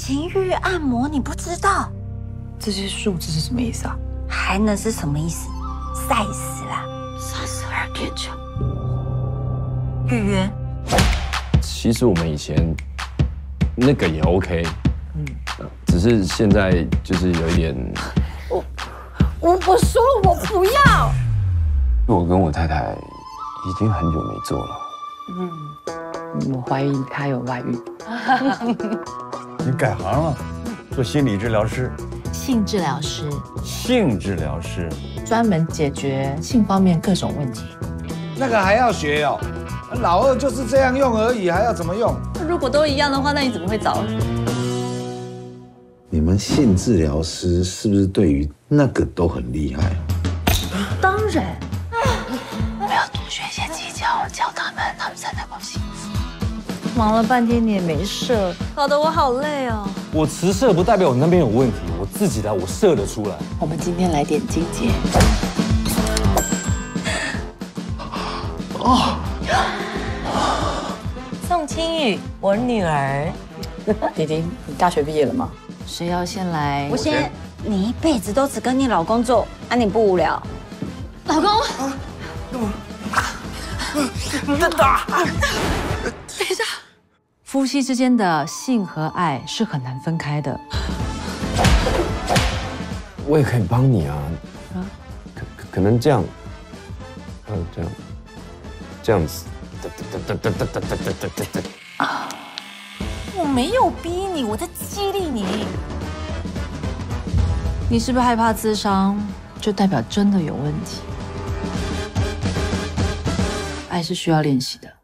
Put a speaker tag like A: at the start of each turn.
A: 情欲按摩你不知道？
B: 这些数字是什么意思啊？
A: 还能是什么意思？晒死啦！32.9，预约。
C: 其实我们以前那个也 OK，只是现在就是有一点。
A: 我说我不要。
C: 我跟我太太已经很久没做了。
B: 我怀疑他有外遇。
D: 你改行了，做心理治疗师。
B: 性治疗师，
D: 性治疗师
B: 专门解决性方面各种问题。
E: 那个还要学哦，老二就是这样用而已，还要怎么用？
F: 如果都一样的话，那你怎么会找？
G: 你们性治疗师是不是对于那个都很厉害？
F: 当然，
B: 我要多学一些技巧，教他们才能够幸福。
F: 忙了半天你也没射，搞得我好累哦。
H: 我迟射不代表我那边有问题，我自己来，我射得出来。
B: 我们今天来点境界。
F: 宋清宇，我女儿。
B: 弟弟，你大学毕业了吗？
F: 谁要先来？
A: 我先，你一辈子都只跟你老公做，啊你不无聊？
F: 老公。夫妻之间的性和爱是很难分开的。
C: 我也可以帮你啊，可能这样，这样子，
F: 我没有逼你，我在激励你。你是不是害怕自伤，就代表真的有问题？爱是需要练习的。